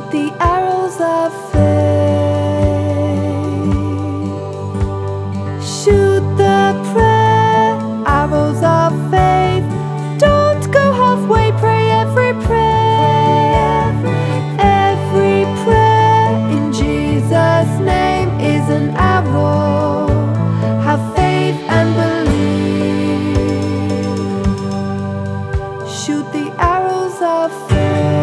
the arrows of faith. Shoot the prayer arrows of faith. Don't go halfway, pray every prayer. Every prayer in Jesus' name is an arrow. Have faith and believe. Shoot the arrows of faith.